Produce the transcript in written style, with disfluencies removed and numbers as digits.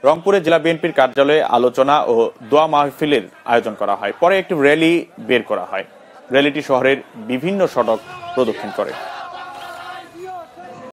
রংপুরে জেলা বিএনপির কার্যালয়ে আলোচনা ও দোয়া মাহফিলের আয়োজন করা হয়। পরে একটি র্যালি বের করা হয়। র্যালিটি শহরের বিভিন্ন সড়ক প্রদক্ষিণ করে।